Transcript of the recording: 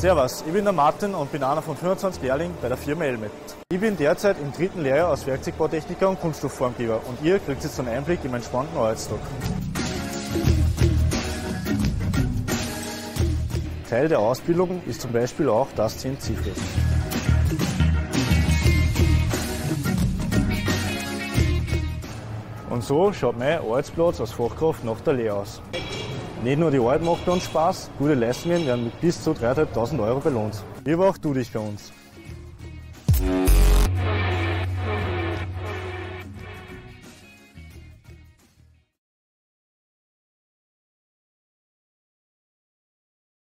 Servus, ich bin der Martin und bin einer von 25 Lehrlingen bei der Firma Elmet. Ich bin derzeit im 3. Lehrjahr als Werkzeugbautechniker und Kunststoffformgeber und ihr kriegt jetzt einen Einblick in meinen spannenden Arbeitstag. Teil der Ausbildung ist zum Beispiel auch das CNC-Fräsen. Und so schaut mein Arbeitsplatz als Fachkraft nach der Lehre aus. Nicht nur die Arbeit macht bei uns Spaß, gute Leistungen werden mit bis zu 3.500 € belohnt. Wie aber auch du dich bei uns.